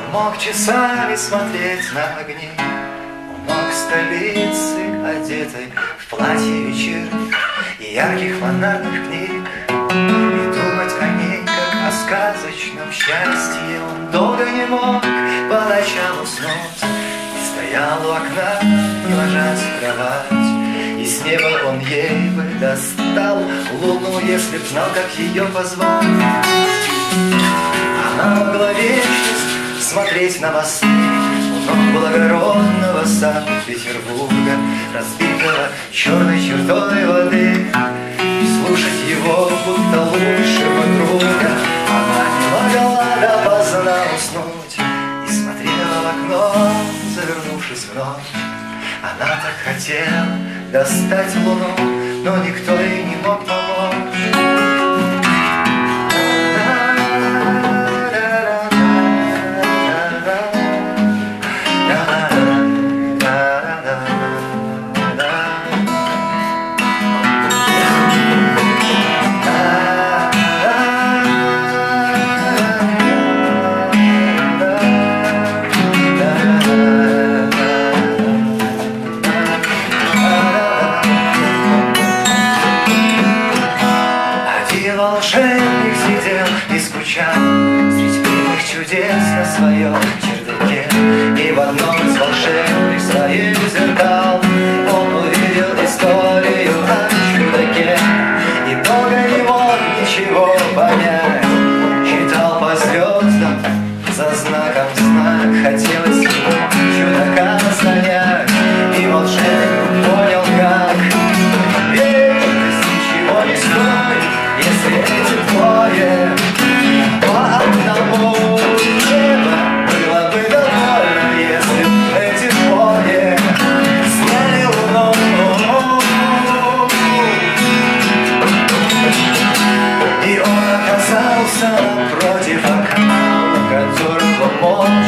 мог часами смотреть на огни, он мог столицы, одетой в платье вечерних и ярких фонарных книг, и думать о ней, как о сказочном счастье. Он долго не мог по ночам уснуть, и стоял у окна, не ложась в кровать, и с неба он ей бы достал луну, если б знал, как ее позвать. Она могла вечность смотреть на мосты у ног благородного Санкт-Петербурга, разбитого черной чертой воды, и слушать его, будто лучшего друга. Она не могла допоздна уснуть и смотрела в окно, завернувшись в ночь. Она так хотела достать луну, но никто ей не мог помочь. Волшебник сидел и скучал среди милых чудес на своем чердаке, и в одном из волшебных своих зеркал он увидел историю о чудаке, и долго не мог ничего понять, читал по звездам за знаком знак, хотелось ему чудака занять, и волшебник понял, как вечность ничего не стоит, если эти двое по одному небо было бы довольно, если эти двое сняли луну. И он оказался напротив окна, которого молча